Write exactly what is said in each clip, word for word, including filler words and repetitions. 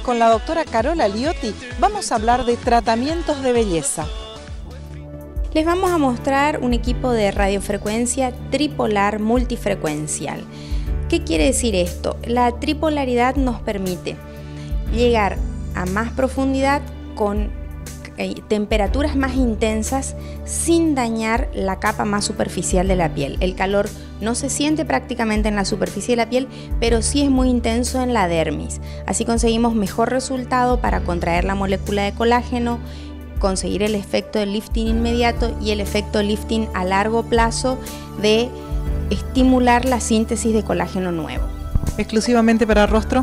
con la doctora Carola Liotti vamos a hablar de tratamientos de belleza. Les vamos a mostrar un equipo de radiofrecuencia tripolar multifrecuencial. ¿Qué quiere decir esto? La tripolaridad nos permite llegar a más profundidad con temperaturas más intensas sin dañar la capa más superficial de la piel. El calor no se siente prácticamente en la superficie de la piel, pero sí es muy intenso en la dermis. Así conseguimos mejor resultado para contraer la molécula de colágeno, conseguir el efecto de lifting inmediato y el efecto lifting a largo plazo de estimular la síntesis de colágeno nuevo. ¿Exclusivamente para rostro?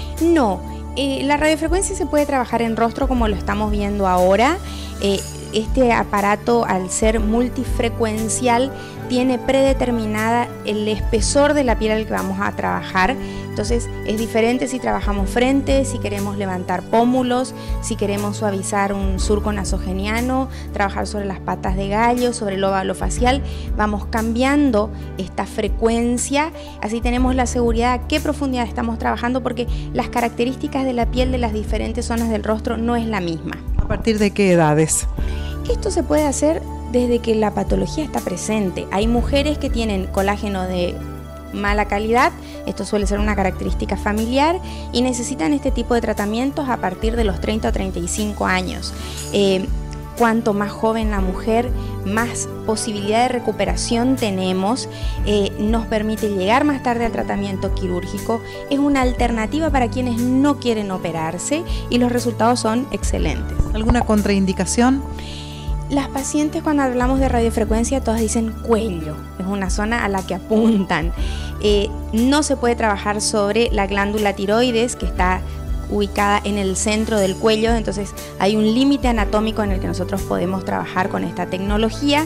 No. Eh, la radiofrecuencia se puede trabajar en rostro como lo estamos viendo ahora. Eh, este aparato, al ser multifrecuencial, tiene predeterminada el espesor de la piel al que vamos a trabajar. Entonces es diferente si trabajamos frente, si queremos levantar pómulos, si queremos suavizar un surco nasogeniano, trabajar sobre las patas de gallo, sobre el óvalo facial. Vamos cambiando esta frecuencia, así tenemos la seguridad a qué profundidad estamos trabajando, porque las características de la piel de las diferentes zonas del rostro no es la misma. ¿A partir de qué edades? Esto se puede hacer desde que la patología está presente. Hay mujeres que tienen colágeno de mala calidad, esto suele ser una característica familiar, y necesitan este tipo de tratamientos a partir de los treinta o treinta y cinco años. Eh, cuanto más joven la mujer, más posibilidad de recuperación tenemos, eh, nos permite llegar más tarde al tratamiento quirúrgico, es una alternativa para quienes no quieren operarse y los resultados son excelentes. ¿Alguna contraindicación? Las pacientes, cuando hablamos de radiofrecuencia, todas dicen cuello, es una zona a la que apuntan. Eh, no se puede trabajar sobre la glándula tiroides, que está ubicada en el centro del cuello, entonces hay un límite anatómico en el que nosotros podemos trabajar con esta tecnología.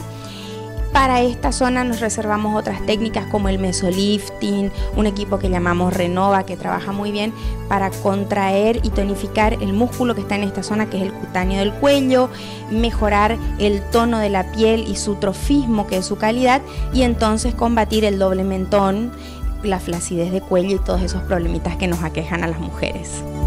Para esta zona nos reservamos otras técnicas como el mesolifting, un equipo que llamamos Renova, que trabaja muy bien para contraer y tonificar el músculo que está en esta zona, que es el cutáneo del cuello, mejorar el tono de la piel y su trofismo, que es su calidad, y entonces combatir el doble mentón, la flacidez de cuello y todos esos problemitas que nos aquejan a las mujeres.